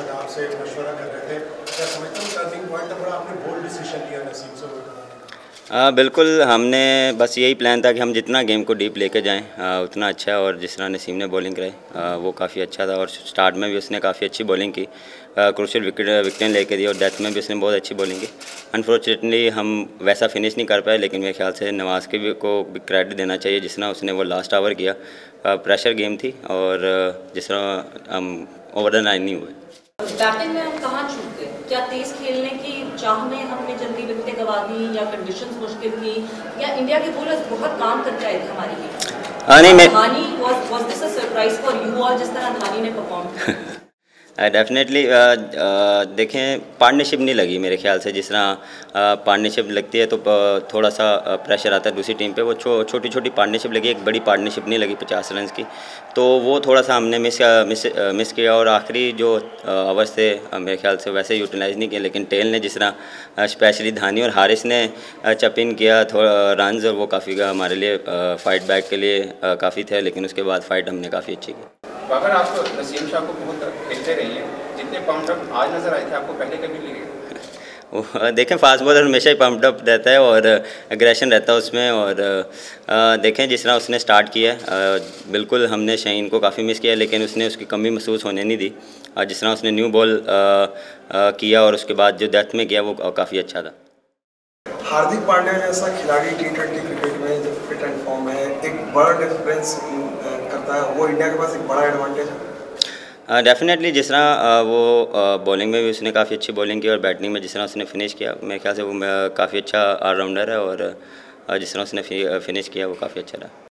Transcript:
आपसे मशवरा कर रहे थे, क्या समझते हो टर्निंग पॉइंट था, बड़ा आपने बोल्ड डिसीजन लिया नसीब से वो? बिल्कुल, हमने बस यही प्लान था कि हम जितना गेम को डीप लेके जाएँ उतना अच्छा है। और जिस तरह नसीम ने बॉलिंग कराई वो काफ़ी अच्छा था। और स्टार्ट में भी उसने काफ़ी अच्छी बॉलिंग की, क्रूशियल विकेटें लेके दी, और डेथ में भी उसने बहुत अच्छी बॉलिंग की। अनफॉर्चुनेटली हम वैसा फिनिश नहीं कर पाए, लेकिन मेरे ख्याल से नवाज़ के भी को भी क्रेडिट देना चाहिए जिस तरह उसने वो लास्ट ओवर किया। प्रेशर गेम थी, और जिस तरह हम ओवर द 9 नहीं हुए। बैटिंग में हम कहाँ चूक गए? क्या तेज खेलने की चाह में हमने जल्दी विकेटें गंवा दी, या कंडीशंस मुश्किल थी, या इंडिया के बॉलर्स बहुत काम करके आए थे हमारे लिए? नहीं, Dhoni was this a surprise for you all जिस तरह धानी ने परफॉर्म? डेफिनेटली देखें, पार्टनरशिप नहीं लगी मेरे ख्याल से। जिस तरह पार्टनरशिप लगती है तो थोड़ा सा प्रेशर आता है दूसरी टीम पे। वो छोटी छोटी पार्टनरशिप लगी, एक बड़ी पार्टनरशिप नहीं लगी 50 रन की, तो वो थोड़ा सा हमने मिस किया। और आखिरी जो ओवर्स थे मेरे ख्याल से वैसे यूटिलाइज़ नहीं किया, लेकिन टेल ने जिस तरह स्पेशली धानी और हारिस ने चप इन किया थोड़ा रन्स, और वो काफ़ी हमारे लिए फ़ाइट बैक के लिए काफ़ी थे। लेकिन उसके बाद फ़ाइट हमने काफ़ी अच्छी की। अगर आप नसीम शाह को बहुत खेलते रही हैं, जितने पम्प अप आज नज़र आए थे आपको पहले कभी लगे? देखें, फास्ट बॉलर हमेशा ही पम्प्ड अप रहता है और एग्रेशन रहता है उसमें। और देखें जिस तरह उसने स्टार्ट किया बिल्कुल हमने शाहीन को काफ़ी मिस किया, लेकिन उसने उसकी कमी महसूस होने नहीं दी। जिस तरह उसने न्यू बॉल किया और उसके बाद जो डेथ में किया वो काफ़ी अच्छा था। हार्दिक पांड्या जैसा खिलाड़ी T20 क्रिकेट में जब फिट एंड फॉर्म है, एक बड़ा डिफरेंस करता है। वो इंडिया के पास एक बड़ा एडवांटेज है। डेफिनेटली जिस तरह वो बॉलिंग में भी उसने काफ़ी अच्छी बॉलिंग की, और बैटिंग में जिस तरह उसने फिनिश किया मेरे ख्याल से वो काफ़ी अच्छा ऑलराउंडर है। और जिस तरह उसने फिनिश किया वो काफ़ी अच्छा रहा।